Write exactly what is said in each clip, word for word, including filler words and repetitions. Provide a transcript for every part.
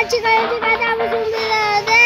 chicos y chicas, estamos un video de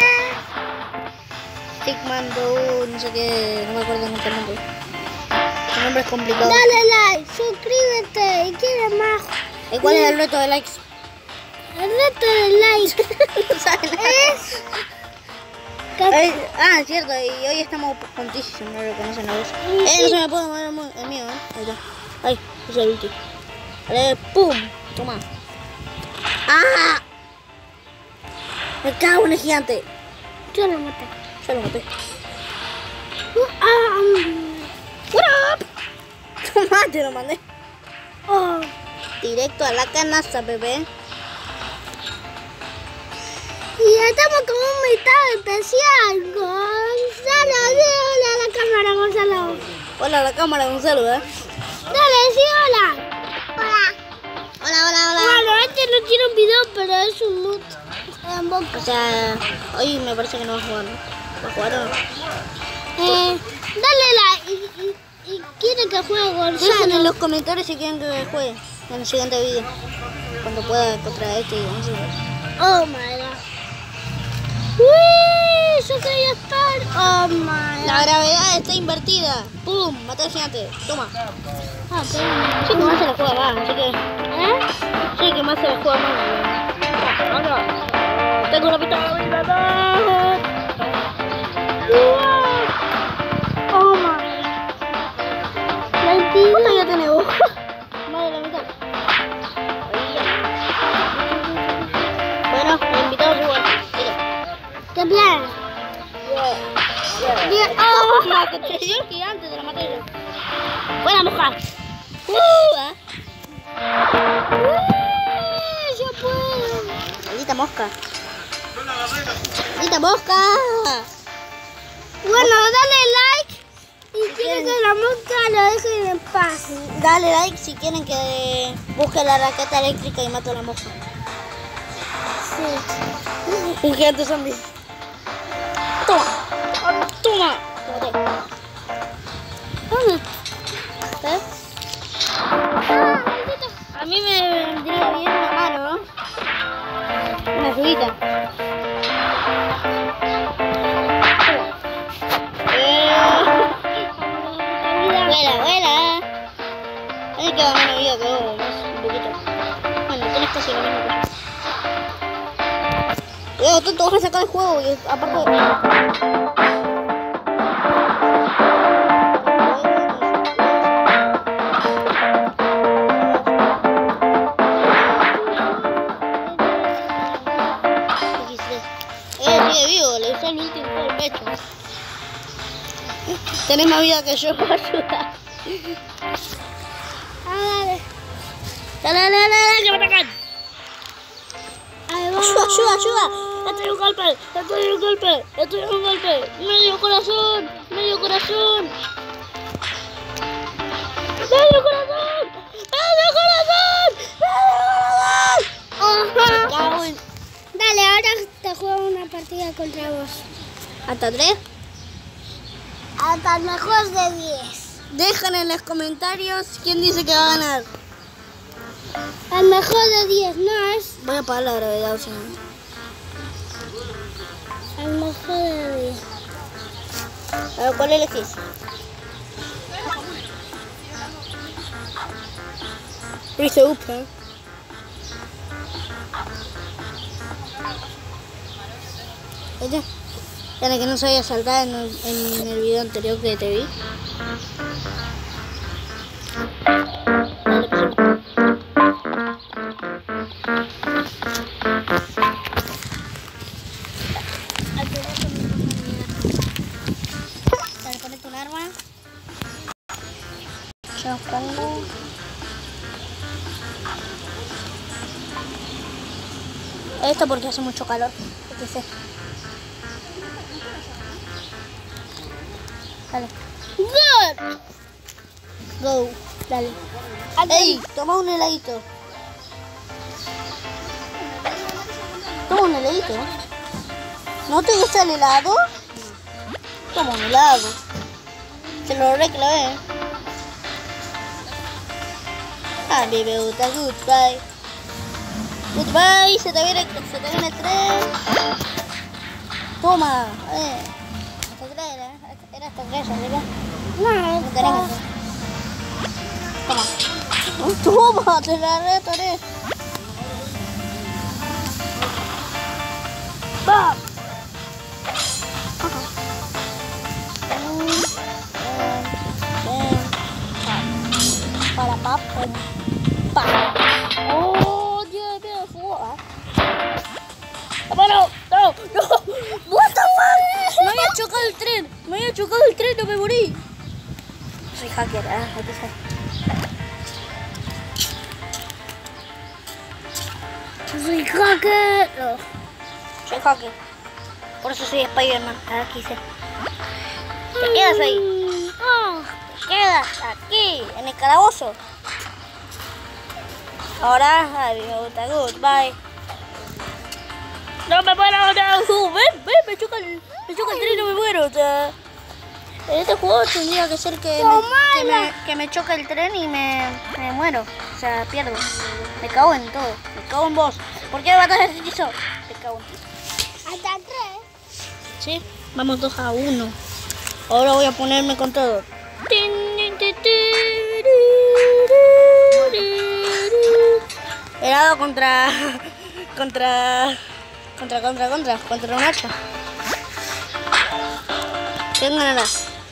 Stickman, no sé qué, no me acuerdo nunca el nombre. El nombre es complicado. Dale like, suscríbete y quieres más. ¿Y cuál es el reto de likes? El reto de like No saben nada. es... Ay, ah, es cierto, y hoy estamos con Tish, no lo reconocen la voz. Eh, no se me puede mover el, el mío, ¿eh? Ahí está. Ay, es el ulti. Vale, pum, toma. ¡Ah! Me cago en el gigante. Yo lo maté. Ya lo maté. Uh, ah, um, What up? Toma, te lo mandé. oh. Directo a la canasta, bebé. Y estamos con un invitado especial, Gonzalo. Dile hola a la cámara, Gonzalo. Hola a la cámara, Gonzalo, ¿eh? Dale, sí, hola. Hola. Hola, hola, hola. Bueno, este no tiene un video, pero es un loot en boca. O sea, hoy me parece que no va a jugar, ¿no? ¿Va a jugar o no? Eh, dale like y, y, y quiere que juegue Gonzalo. Dejen en los comentarios si quieren que juegue en el siguiente video. Cuando pueda contra este y vamos a ver. Oh my god. Uy, yo quería estar. Oh my god. La gravedad está invertida. ¡Pum! Maté al gigante. Toma. Ah, pero... Sí, que más se la juega más, así que... ¿Eh? Sí, que más se la juega más. Ahora. Tengo una pista de vida. Wow. Oh my. veintiuno. ¿Cuánto ya tiene vos? Más de la mitad. Bueno, el invitado es igual. Mira. ¡Qué bien! Bien. ¡Oh! No, que te dio el gigante de la materia. Buena moja. ¡Uh! ¿Eh? Uy, yo puedo. Maldita mosca. Maldita mosca. Bueno, dale like y quiere que la mosca lo dejen en paz. Dale like si quieren que busque la raqueta eléctrica y mate a la mosca. Sí. Un gigante zombie. Toma. Toma. Te maté. ¿Dónde? ¿Eh? A mí me vendría bien una mano, ¿no? Una ayudita. Vuela, vuela. Hay que dar menos vida que vos, más un poquito. Bueno, tenés casi lo mismo que yo. Cuidado, tonto, vas a sacar el juego y aparte... Eh, sigue vivo, le usé el último por el pecho. Tenés más vida que yo, ayuda. Ah, dale. Dale, dale, dale, dale, que me atacan. Ahí va. Ayuda, ayuda, ayuda. Estoy un golpe, estoy un golpe, estoy un golpe. Medio corazón, medio corazón. Medio corazón, medio corazón, medio corazón. Me cago en... Dale, ahora te juego una partida contra vos. ¿Hasta tres? Hasta el mejor de diez. Dejan en los comentarios quién dice que va a ganar. El mejor de diez, no es Voy a apagar la gravedad, o sea. el mejor de diez. A ver, ¿cuál elegís? Dice up, ¿eh? Ella. Era que no sabía saltar en el, en el video anterior que te vi. Dale, pasemos. Dale, ponete un arma. Yo los pongo. Esto porque hace mucho calor. Entonces. Dale. Good. Go. Dale. Ey, toma un heladito. Toma un heladito. ¿No te gusta el helado? Toma un helado. Se lo reclamé. Ah, baby, goodbye. Goodbye, se te viene, se te viene el tren. Toma, eh. Hasta tres, ¿eh? Era hasta tres, ¿verdad? No, No tenemos. Toma. Toma, te la retaré. Va. Para pap, pa. Oh, Dios mío, fue. Hermano, no, no. What the fuck? Me había chocado el tren. Me había chocado el tren, no me morí. Soy hacker, ¿eh? Aquí está. soy hacker. No. Soy hacker. Por eso soy Spider-Man. Aquí se. Te quedas ahí. Oh, Te quedas aquí, en el calabozo. Ahora, adiós, goodbye. No me muero, no. Ven, ven, me choca el, me choca el tren y no me muero. O sea, en este juego tendría que ser que me, que me, que me choque el tren y me, me muero. O sea, pierdo. Me cago en todo. Me cago en vos. ¿Por qué me matas ese hechizo? Me cago en ti. hasta tres. Sí, vamos dos a uno. Ahora voy a ponerme con todo. Helado contra contra contra contra contra contra un hacha. ¿Quién ganará?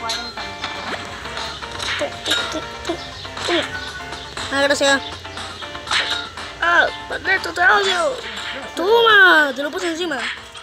Ah, gracias. Ah, Pateto, te odio. Toma, te lo puse encima.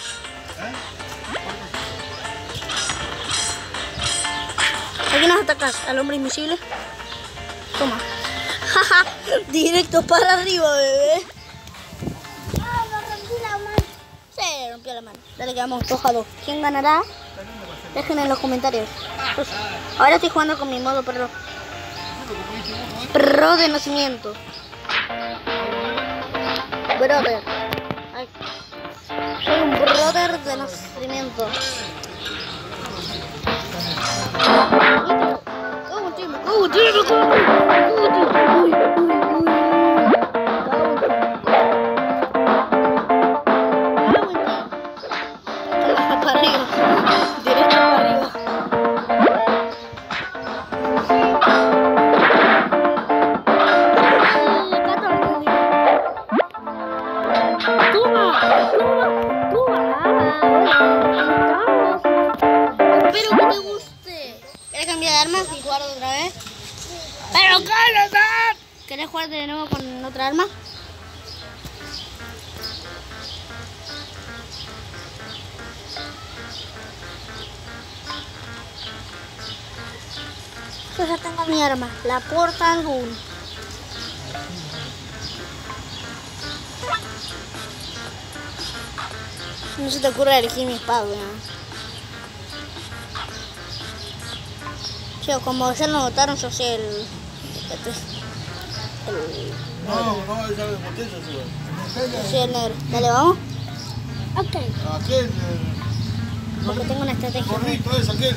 ¿A quién nos atacas? ¿Al hombre invisible? Toma. Jaja, directo para arriba, bebé. Ah, me rompí la mano. Se rompió la mano. Dale, quedamos dos a dos. ¿Quién ganará? Dejen en los comentarios. Pues, ahora estoy jugando con mi modo perro. Pro de nacimiento. Brother. Ay. Soy un brother de nacimiento. Go, Jimmy, go, Jimmy, go, go, Jimmy. Uy, uy, uy. Para arriba. Directo para arriba. Toma, toma, toma. Espero que te guste. ¿Quieres cambiar de arma y jugar otra vez? ¡Pero cállate! ¿Querés jugar de nuevo con otra arma? Yo ya tengo mi arma, la Portal Gun. No se te ocurre elegir mi espada, ¿no? Yo, como ya lo notaron, yo soy el... Este, el No, no, esa es botella, sube. yo soy el negro. Dale, vamos. Ok. Aquel, Porque tengo una estrategia. el gorrito es aquel.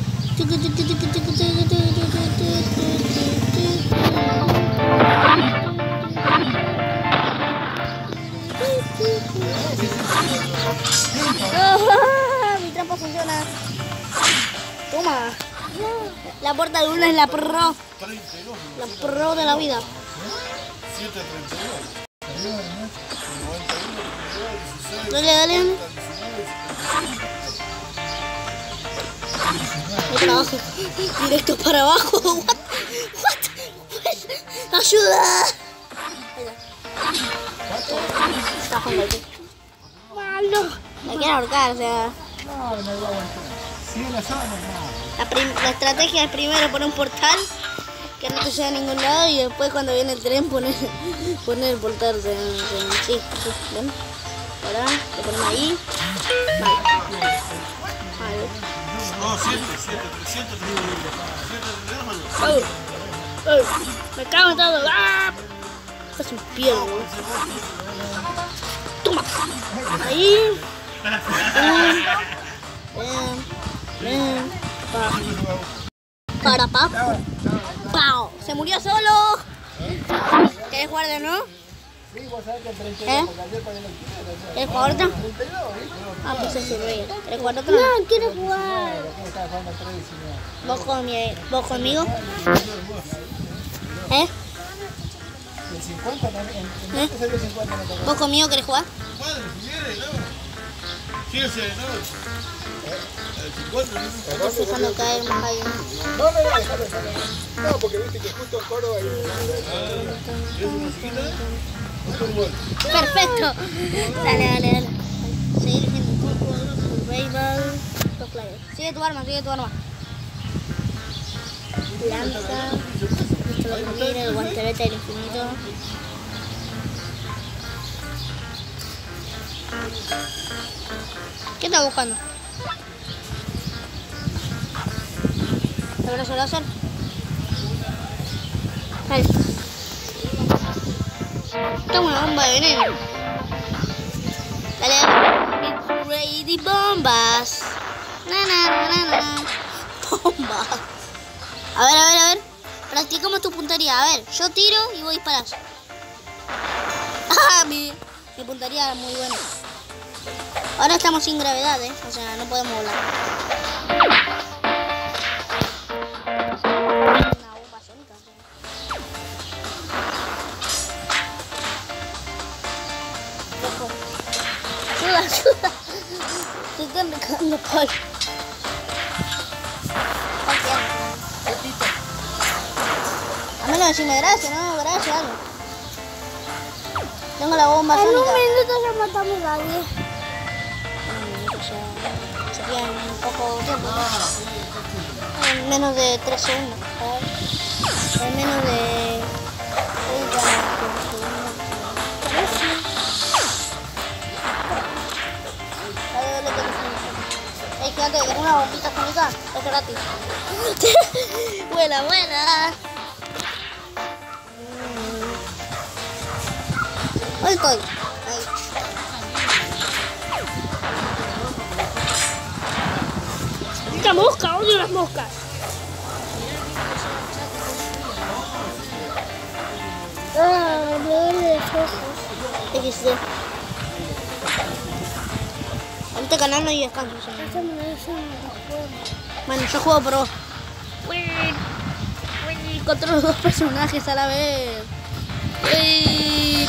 Oh, mi trampa funciona. Toma. La Portal Gun es la pro. treinta y dos. La pro de la vida. siete treinta y dos. Dale, dale. Voy para abajo. Directo para abajo. What? What? What? Ayuda. Está jugando aquí. Malo. Me quiere ahorcar, o sea. No, no va a aguantar. Sigue la zona, no. La, prim la estrategia es primero poner un portal que no te lleve a ningún lado y después cuando viene el tren poner, poner el portal. O sea, sí, sí, ¿ven? Ahora lo ponemos ahí. Vale. Vale. No, siete, siete, siete, Oh, oh, me cago en todo. ¡Ah! Es un pie, güey. Toma. Ahí. Ven, ven. Pa. Para pa. Pau. Se murió solo. ¿Querés jugar de nuevo? Sí, vos sabés que el treinta y ¿Eh? dos, porque ayer pagué el alquiler. ¿Quieres jugar otra? treinta y dos, ¿viste? Ah, pues ese Reyes. ¿Quieres jugar otra? No, quiero jugar. Aquí estaba jugando a tres diecinueve. ¿Vos, con mi, ¿Vos conmigo? ¿Eh? El cincuenta, en, en, en ¿Eh? este salió cincuenta, no te acuerdas. ¿Vos conmigo querés jugar? Padre, si viene, no. Fíjese, no. El cincuenta, ¿no? Estás dejando caer más ahí. No, no, no, déjalo, déjalo. No, porque viste que justo en Córdoba hay ¿Es una musiquita? Otro gol. Perfecto. Dale, dale, dale. Seguir diciendo Survival. Top player. Sigue tu arma, sigue tu arma. Lanza. Esto lo que mira, el guantelete del infinito. ¿Qué estás buscando? ¿El brazo láser? Vale. Toma una bomba de veneno. Dale, dale. Ready bombas. Na, na, na, na, na. Bombas. A ver, a ver, a ver. Practicamos tu puntería. A ver, yo tiro y vos disparás. Ah, mi, mi puntería era muy buena. Ahora estamos sin gravedad, ¿eh? O sea, no podemos volar. Una bomba sónica. Loco. Ayuda, ayuda. Se están recagando palo. A menos decirme gracias, ¿no? Gracias, algo. Tengo la bomba En un sónica. minuto ya matamos a alguien. O sea, sería en un poco tiempo. ¿No? En menos de tres segundos. ¿Sabes? En menos de treinta segundos. Dale, dale, que te Ey, quédate, que una bombita sónica es gratis. Buena, buena. Ahí estoy. Ahí. ¡Esta mosca! ¡Odio las moscas! Ah, me duele los ojos. X D. En este canal no hay descanso. ¿Sí? Eso me eso me recuerda. Bueno, yo juego pro. Uy, uy, controlo dos personajes a la vez. Uy.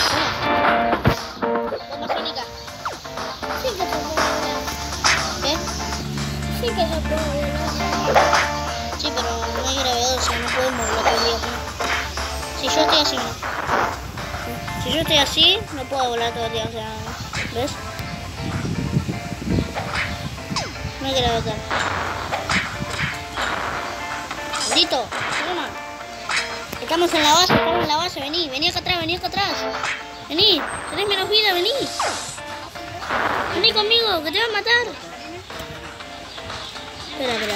Bomba sónica. Sí que se puede volar. ¿Qué? Sí que se puede volar. Sí, pero no hay gravedad, o sea, no podemos volar todo el día. Si yo estoy así, no. Si yo estoy así, no puedo volar todo el día, o sea, ¿ves? No hay gravedad. Maldito, toma. Estamos en la base, estamos en la base, vení, vení acá atrás, vení acá atrás. Vení, tenés menos vida, vení. Vení conmigo, que te va a matar. Espera, espera.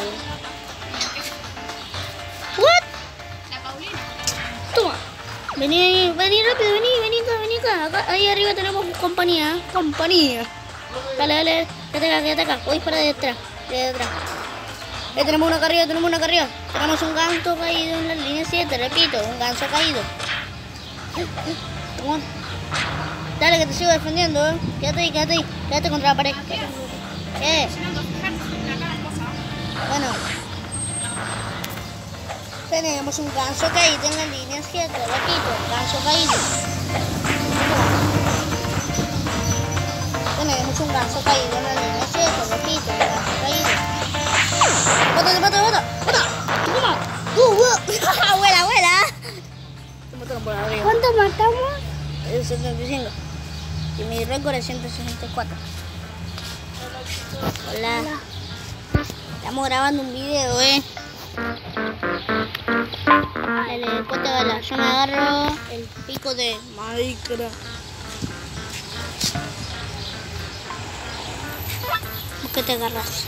¿What? Toma. Vení, vení rápido, vení, vení acá, vení acá. Acá ahí arriba tenemos compañía, compañía. Dale, dale, quédate acá, quédate acá. Voy a disparar de detrás, de detrás. Ahí tenemos una acá arriba, tenemos una acá arriba. Tenemos un ganso caído en la línea siete, repito, un ganso caído. Come on. Dale que te sigo defendiendo, eh. Quédate ahí, quédate ahí. Quédate contra la pared. ¿Qué? Bueno. Tenemos un ganso caído en la línea siete, repito, un ganso caído. Tenemos un ganso caído en la línea siete, repito, un ganso caído. ¡Bota, bota, bota! ¡Bota! ¡Toma! ¡Uh, uh! ¡Vuela, vuela! Te mataron por arriba. ¿Cuánto matamos? Es setenta y cinco. Y mi récord es ciento sesenta y cuatro. Hola. Hola. Estamos grabando un video, eh. Dale, después te bala. Yo me agarro el pico de Minecraft. ¿Vos qué te agarras?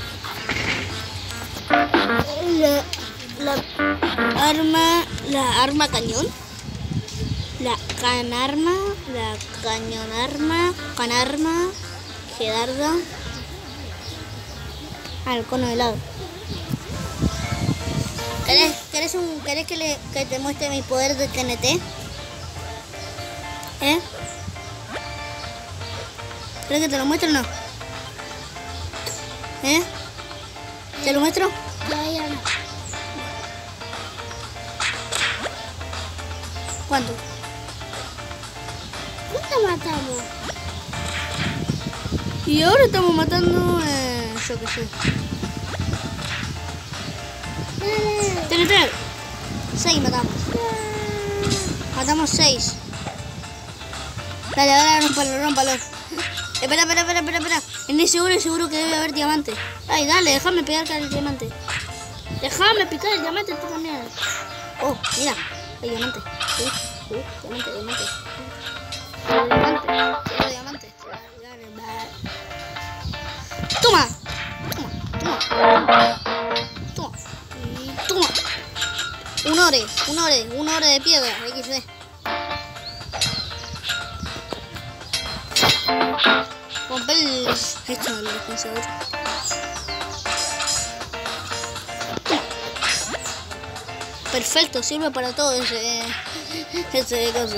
La, la arma, la arma cañón, la canarma, la cañonarma, canarma, gedarda, al cono de helado. ¿Querés, querés, un, querés que, le, que te muestre mi poder de T N T? ¿Eh? ¿Crees que te lo muestro o no? ¿Eh? ¿Te lo muestro? Ya, ya no. ¿Cuánto? ¿Cuánto matamos? Y ahora estamos matando, eh, yo qué sé. Dale. Ten, ten. Seis matamos. Matamos seis. Dale, dale, rómpalo, rómpalo. Espera, espera, espera, espera, espera. En ese oro seguro que debe haber diamante. Ay, dale, déjame pegar el diamante. Déjame picar el diamante tú también. Oh, mira, hay diamante. Sí, sí, diamante, diamante. Diamante, quiero diamante. Dale, dale. Toma, toma, toma, toma, y toma. Un ore, un ore, un ore de piedra, equis de. Rompe el... esto del dispensador. Perfecto, sirve para todo ese... ese coso.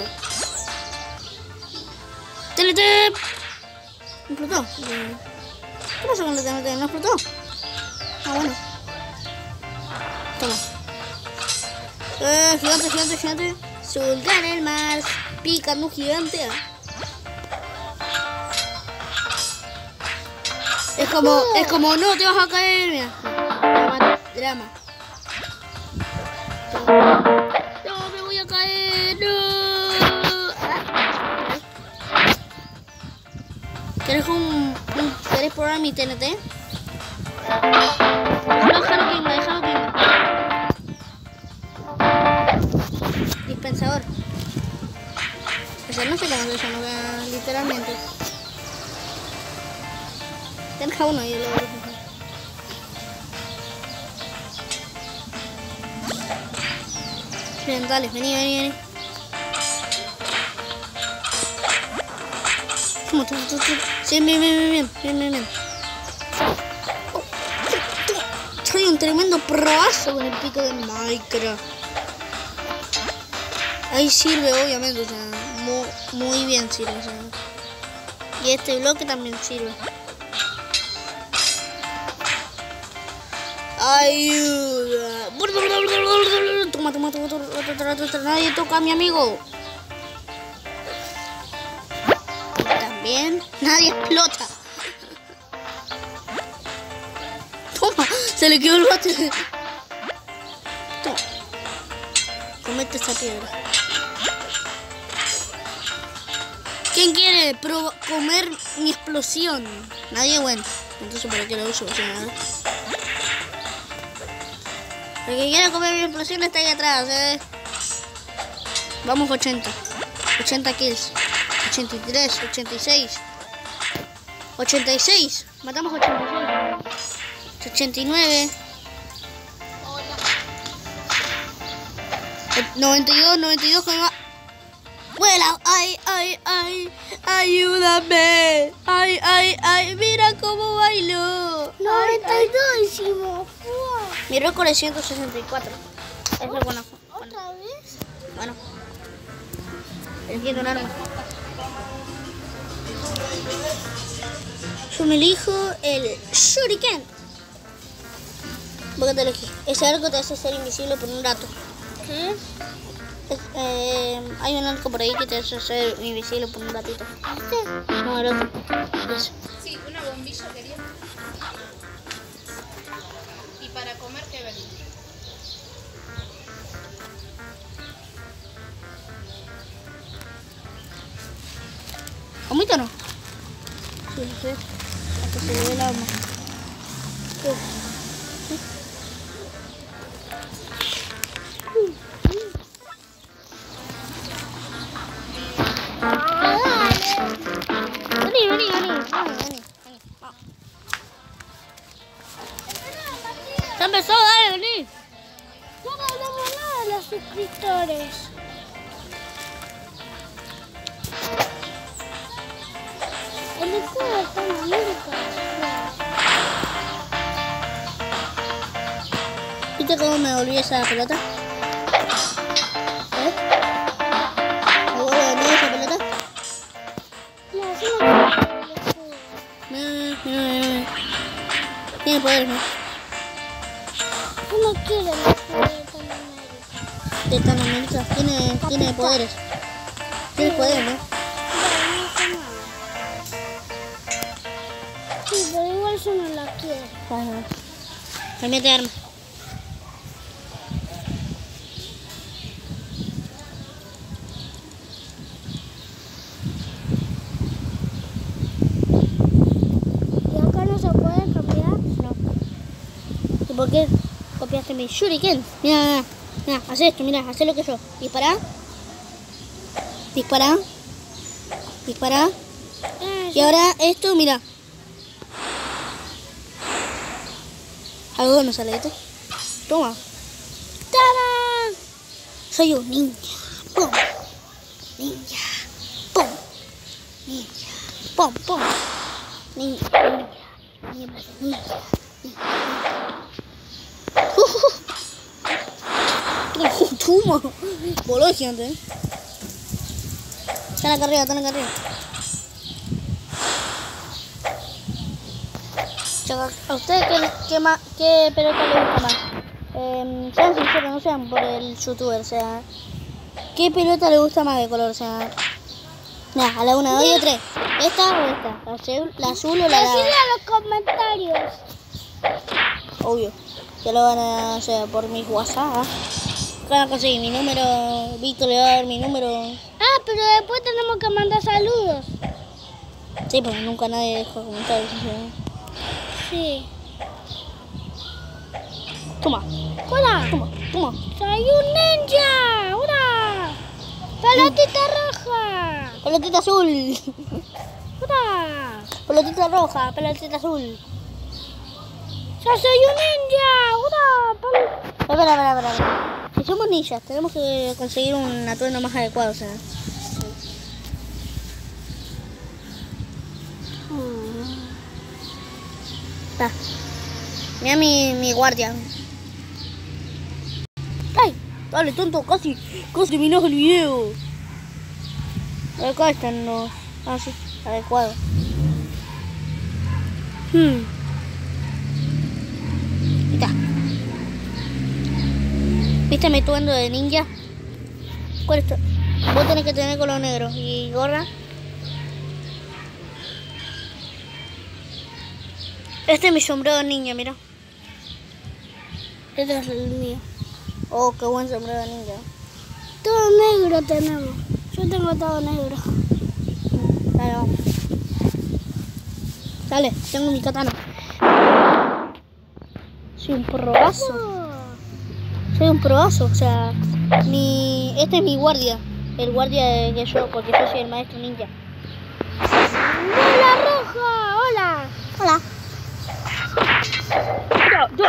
T N T. ¿Explotó? ¿Qué pasó con el T N T? ¿No explotó? Ah, bueno. Toma. Eh, gigante, gigante, gigante. Surcar en el mar. Picando un gigante. Es como, es como, no te vas a caer, mira. Drama, drama. No, me voy a caer, no. ¿Quieres un, un quieres probar mi T N T? No, déjalo que me, déjalo que me. Dispensador. O sea, no sé cómo se llama, literalmente. Deja uno y lo voy a dejar. Bien, dale, vení, vení, vení. Toma, toma, toma, toma. Sí, bien, bien, bien, bien, bien, bien, bien. Oh, soy un tremendo proazo con el pico de Minecraft. Ahí sirve, obviamente, o sea, muy, muy bien sirve, o sea. Y este bloque también sirve. Ayuda. Toma, toma, toma, toma, nadie toca a mi amigo. También nadie explota. Toma, se le quedó el bate. Toma. Comete esta piedra. ¿Quién quiere comer mi explosión? Nadie, bueno. Entonces, ¿para qué la uso? O sea, el que quiera comer mi explosión está ahí atrás, ¿eh? Vamos ochenta. ochenta kills. ochenta y tres, ochenta y seis. ochenta y seis. Matamos ochenta y seis. ochenta y nueve. noventa y dos, noventa y dos con más. ¡Vuela! ¡Ay, ay, ay! ¡Ayúdame! ¡Ay, ay, ay! ¡Mira cómo bailó! noventa y dos hicimos. Mi récord es ciento sesenta y cuatro. Eso es bueno. ¿Otra vez? Bueno. Entiendo un arma. Yo me elijo el Shuriken. ¿Por qué te elegí? Ese arco te hace ser invisible por un rato. ¿Qué? Es, eh, hay un arco por ahí que te hace ser invisible por un ratito. ¿Este? No, el otro. Eso. Sí, una bombilla quería. Y para comer, ¿qué ven? ¿Comito o no? Sí, sí. Hasta se le ve el alma. Vení, vení, vení. Vení, vení. Vamos. Ya empezó, dale, vení. No ganamos nada los suscriptores. El escudo está en América. ¿Viste cómo me volví esa pelota? ¿Eh? ¿Me vuelvo de nuevo esa pelota? Tiene poderes, ¿no? Yo no quiero la de De Tan América. Tiene, tiene poderes. Tiene poderes, ¿no? Sí, pero igual yo no la quiero. Ajá. Cámbiate de arma. ¿Y acá no se puede cambiar? No. ¿Y por qué copiaste mi shuriken? Mira, mira, mira, haz esto, mira, haz lo que yo. Dispara. Dispara. Dispara. Ah, Y ahora esto, mira. Algo no sale de esto. Toma. ¡Tarán! Soy un ninja. Pum. Ninja. Pum. Ninja. Pum, pum. Ninja. Ninja. Ninja. Ninja. Toma. Voló el gigante, ¿eh? Están acá arriba, están acá arriba. ¿A ustedes qué, qué, ma- qué pelota les gusta más? Eh, sean sinceros, no sean por el youtuber, o sea... ¿Qué pelota le gusta más de color? O sea... Nah, a la una, dos y tres. ¿Esta o esta? ¿La azul, la azul o la Decidle de a los comentarios. Obvio. Que lo van a hacer por mi WhatsApp. Van a conseguir mi número. Víctor le va a dar mi número. Ah, pero después tenemos que mandar saludos. Sí, porque nunca nadie dejó comentarios. ¿Sí? Sí. Toma, ¡Hola! toma, toma. ¡Soy un ninja! ¡Hola! ¡Pelotita roja! Pelotita azul. ¡Hola! Pelotita roja, pelotita azul. ¡Yo soy un ninja! ¡Hola! Pel- Espera, espera, espera, espera. Si somos ninjas, tenemos que conseguir un atuendo más adecuado, o sea. Está. Mira mi, mi guardia. ¡Ay! Dale, tonto, casi, casi terminás el video. Acá están los... Ah, sí, adecuado. Hmm. Ahí está. ¿Viste mi atuendo de ninja? ¿Cuál es tu? Vos tenés que tener color negro y gorra. Este es mi sombrero de ninja, mira. Este es el mío. Oh, qué buen sombrero de ninja. Todo negro tenemos. Yo tengo todo negro. Dale, vamos. Dale, tengo mi katana. Soy un probazo. Oh. Soy un probazo, o sea, mi, este es mi guardia. El guardia de que yo, porque yo soy el maestro ninja. ¡Bola roja! ¡Hola! Hola. Yo,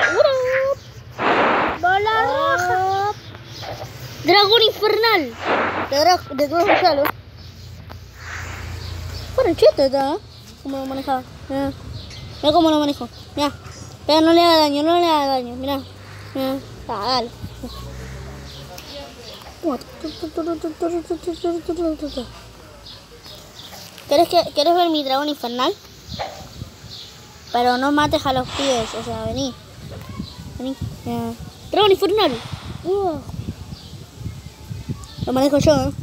¡Bola roja! Dragón infernal. De dragón de todos los salos. Bueno, cheto está, ¿eh? Cómo lo manejaba. Mira, mira cómo lo manejo. Mira. Pero no le haga daño, no le haga daño. Mira. Mira. Ah, dale. ¿Querés, que, ¿Querés ver mi dragón infernal? Pero no mates a los pibes, o sea, vení. Vení. Ya. Dragón infernal. Uh. Lo manejo yo, ¿eh?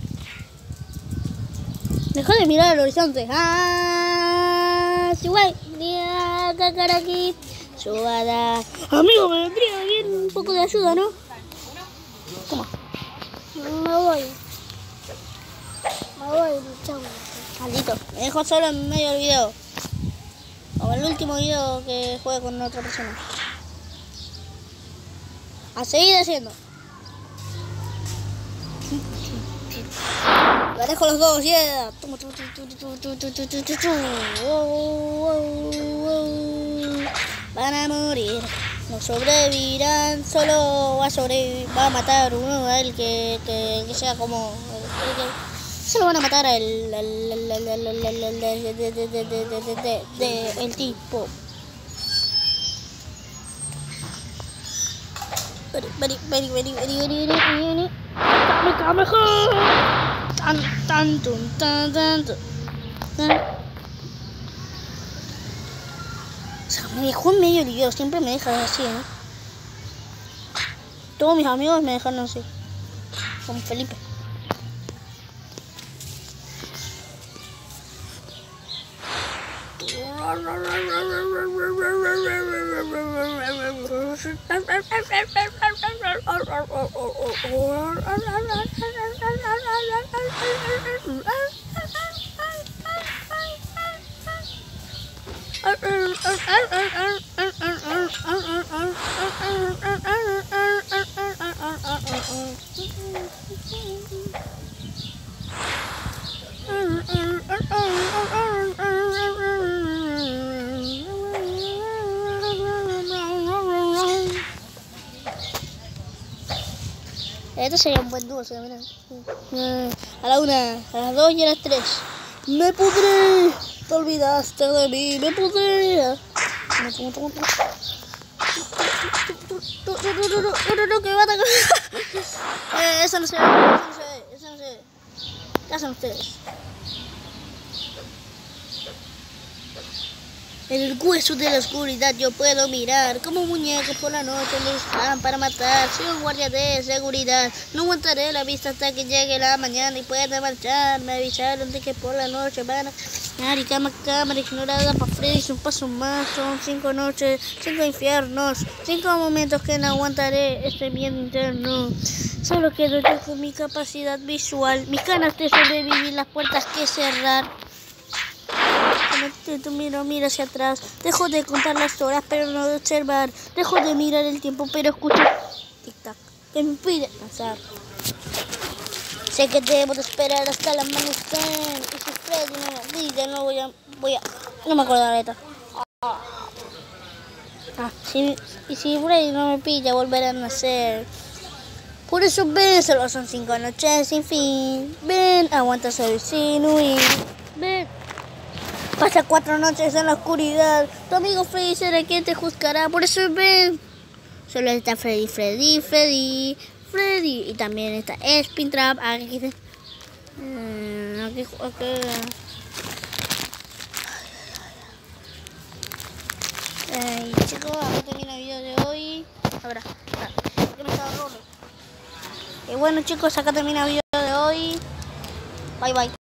Deja de mirar al horizonte. Ah, sí, güey. Mira, cacaraqui. Subada. Amigo, me vendría bien un poco de ayuda, ¿no? Toma. Me voy. Me voy, chao. Maldito. Me dejo solo en medio del video. Como el último video que juegue con otra persona. A seguir haciendo. Manejo los dos, yeah. Toma, toma, toma, toma, toma, toma, toma, toma, toma, toma. Wow, wow, wow. Van a morir, no sobrevivirán, solo va a sobrevivir, va a matar uno a él que, que, que sea como, el que, solo van a matar al el, el, el, el, el, el, el, el, de, de, de, de, de, de, de, de, el tipo. Vení, vení, vení, vení, vení, vení, vení. Kame, kame, tan, tan, tan, tan, tan, tan. O sea, me dejó en medio lío, siempre me deja así, ¿no? Todos mis amigos me dejaron así. Como Felipe. Esto sería un buen dúo, ¿sí? Mira. A la una, a las dos y a las tres. ¡Me pudré! Te olvidaste de mí, me pudré. No, no, no, no, no, que me mata. Eh, eso no se ve, eso no se ve, eso no se ve. ¿Qué hacen ustedes? En el hueso de la oscuridad yo puedo mirar como muñecos por la noche me buscan para matar. Soy un guardia de seguridad, no aguantaré la vista hasta que llegue la mañana y pueda marchar. Me avisaron de que por la noche van a caminar y cama cámara ignorada para Freddy. Un paso más, son cinco noches, cinco infiernos, cinco momentos que no aguantaré este miedo interno. Solo quedo yo con mi capacidad visual, mis ganas de sobrevivir, las puertas que cerrar. Tú miro, miro hacia atrás. Dejo de contar las horas, pero no de observar. Dejo de mirar el tiempo, pero escucho tic-tac que me pide pasar. Sé que debo de esperar hasta el amanecer. Y si Freddy no me pide, no voy a... Voy a... No me acuerdo la letra. Ah, si, y si Freddy no me pilla, volverá a nacer. Por eso ven, solo son cinco noches sin fin. Ven, aguanta solo sin huir. Ven. Pasa cuatro noches en la oscuridad. Tu amigo Freddy será quien te juzgará. Por eso ven. Solo está Freddy, Freddy, Freddy, Freddy. Y también está Springtrap. Aquí dice. Aquí, aquí. Ay, chicos, acá termina el video de hoy. Ahora, ¿qué me estaba rolando? Y bueno, chicos, acá termina el video de hoy. Bye, bye.